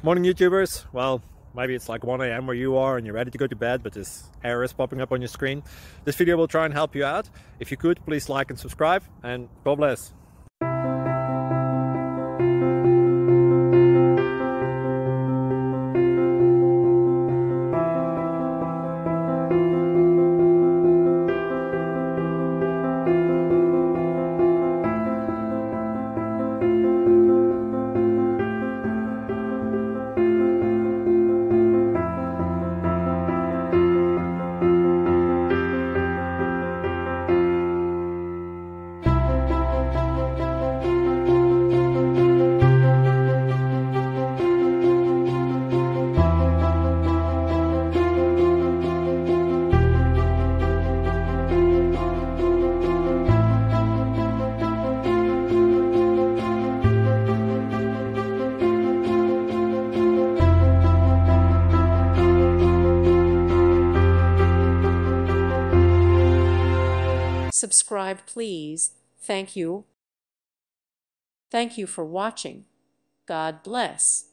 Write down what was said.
Morning YouTubers. Well, maybe it's like 1 a.m. where you are and you're ready to go to bed, but this error is popping up on your screen. This video will try and help you out. If you could, please like and subscribe, and God bless. Subscribe, please. Thank you. Thank you for watching. God bless.